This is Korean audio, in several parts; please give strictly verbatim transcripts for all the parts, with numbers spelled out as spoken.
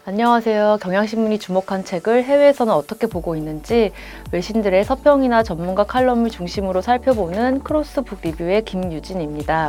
안녕하세요. 경향신문이 주목한 책을 해외에서는 어떻게 보고 있는지 외신들의 서평이나 전문가 칼럼을 중심으로 살펴보는 크로스북 리뷰의 김유진입니다.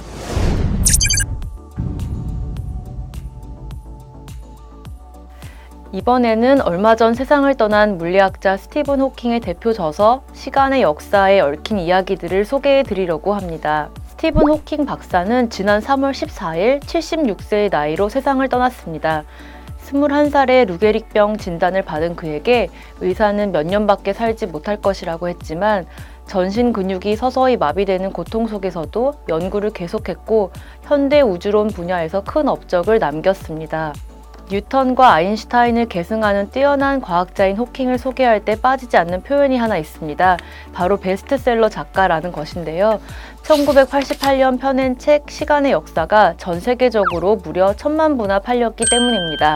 이번에는 얼마 전 세상을 떠난 물리학자 스티븐 호킹의 대표 저서 시간의 역사에 얽힌 이야기들을 소개해 드리려고 합니다. 스티븐 호킹 박사는 지난 삼월 십사일 칠십육 세의 나이로 세상을 떠났습니다. 스물한 살에 루게릭병 진단을 받은 그에게 의사는 몇 년밖에 살지 못할 것이라고 했지만 전신 근육이 서서히 마비되는 고통 속에서도 연구를 계속했고 현대 우주론 분야에서 큰 업적을 남겼습니다. 뉴턴과 아인슈타인을 계승하는 뛰어난 과학자인 호킹을 소개할 때 빠지지 않는 표현이 하나 있습니다. 바로 베스트셀러 작가라는 것인데요. 천구백팔십팔년 펴낸 책 시간의 역사가 전 세계적으로 무려 천만 부나 팔렸기 때문입니다.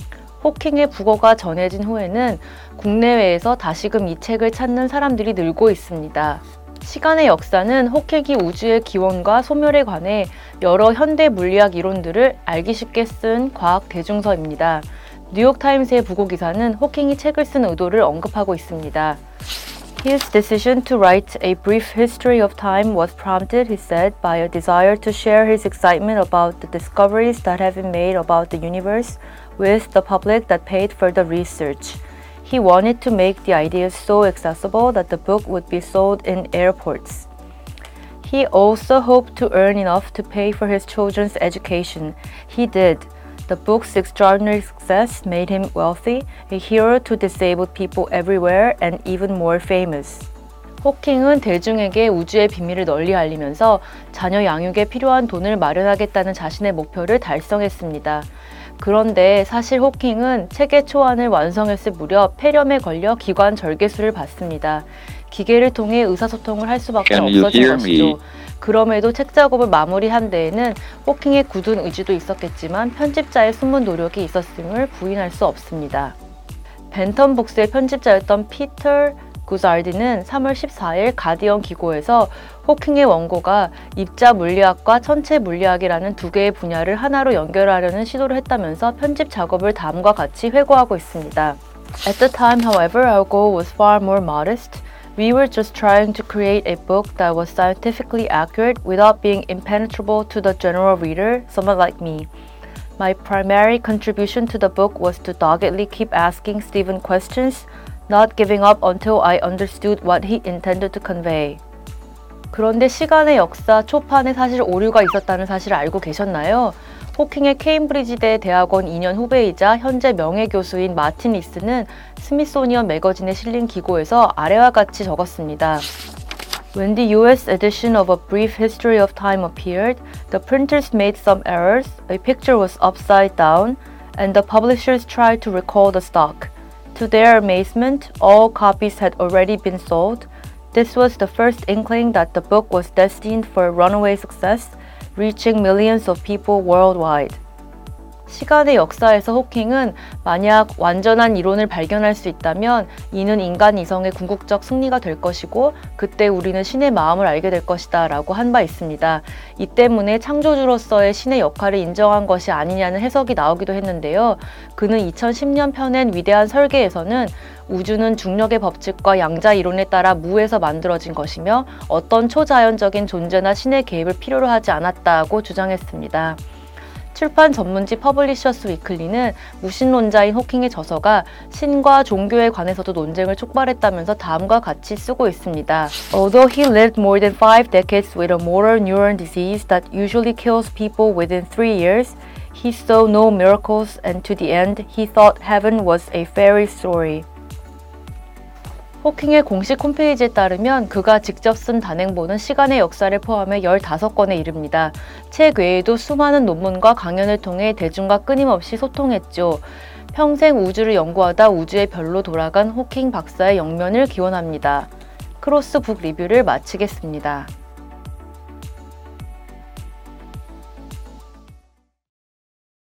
호킹의 부고가 전해진 후에는 국내외에서 다시금 이 책을 찾는 사람들이 늘고 있습니다. 시간의 역사는 호킹이 우주의 기원과 소멸에 관해 여러 현대 물리학 이론들을 알기 쉽게 쓴 과학 대중서입니다. 뉴욕타임스의 부고 기사는 호킹이 책을 쓴 의도를 언급하고 있습니다. His decision to write a brief history of time was prompted, he said, by a desire to share his excitement about the discoveries that have been made about the universe with the public that paid for the research. He wanted to make the ideas so accessible that the book would be sold in airports. He also hoped to earn enough to pay for his children's education. He did. The book's extraordinary success made him wealthy, a hero to disabled people everywhere, and even more famous. 호킹은 대중에게 우주의 비밀을 널리 알리면서 자녀 양육에 필요한 돈을 마련하겠다는 자신의 목표를 달성했습니다. 그런데 사실 호킹은 책의 초안을 완성했을 무렵 폐렴에 걸려 기관 절개술을 받습니다. 기계를 통해 의사소통을 할 수밖에 없어진 것이죠. 그럼에도 책 작업을 마무리한 데에는 호킹의 굳은 의지도 있었겠지만 편집자의 숨은 노력이 있었음을 부인할 수 없습니다. 벤턴 북스의 편집자였던 피터 구자르디는 삼월 십사일 가디언 기고에서 호킹의 원고가 입자 물리학과 천체 물리학이라는 두 개의 분야를 하나로 연결하려는 시도를 했다면서 편집 작업을 다음과 같이 회고하고 있습니다. At the time, however, our goal was far more modest. We were just trying to create a book that was scientifically accurate without being impenetrable to the general reader, someone like me. My primary contribution to the book was to doggedly keep asking Stephen questions, not giving up until I understood what he intended to convey. 그런데 시간의 역사 초판에 사실 오류가 있었다는 사실을 알고 계셨나요? 호킹의 케임브리지대 대학원 이 년 후배이자 현재 명예교수인 마틴 리스는 스미소니언 매거진에 실린 기고에서 아래와 같이 적었습니다. When the U S edition of A Brief History of Time appeared, the printers made some errors, a picture was upside down, and the publishers tried to recall the stock. To their amazement, all copies had already been sold. This was the first inkling that the book was destined for runaway success, reaching millions of people worldwide. 시간의 역사에서 호킹은 만약 완전한 이론을 발견할 수 있다면 이는 인간 이성의 궁극적 승리가 될 것이고 그때 우리는 신의 마음을 알게 될 것이다 라고 한 바 있습니다. 이 때문에 창조주로서의 신의 역할을 인정한 것이 아니냐는 해석이 나오기도 했는데요. 그는 이천십년 펴낸 위대한 설계에서는 우주는 중력의 법칙과 양자 이론에 따라 무에서 만들어진 것이며 어떤 초자연적인 존재나 신의 개입을 필요로 하지 않았다고 주장했습니다. 출판 전문지 퍼블리셔스 위클리는 무신론자인 호킹의 저서가 신과 종교에 관해서도 논쟁을 촉발했다면서 다음과 같이 쓰고 있습니다. Although he lived more than five decades with a motor neuron disease that usually kills people within three years, he saw no miracles and to the end he thought heaven was a fairy story. 호킹의 공식 홈페이지에 따르면 그가 직접 쓴 단행본은 시간의 역사를 포함해 열다섯 권에 이릅니다. 책 외에도 수많은 논문과 강연을 통해 대중과 끊임없이 소통했죠. 평생 우주를 연구하다 우주의 별로 돌아간 호킹 박사의 영면을 기원합니다. 크로스북 리뷰를 마치겠습니다.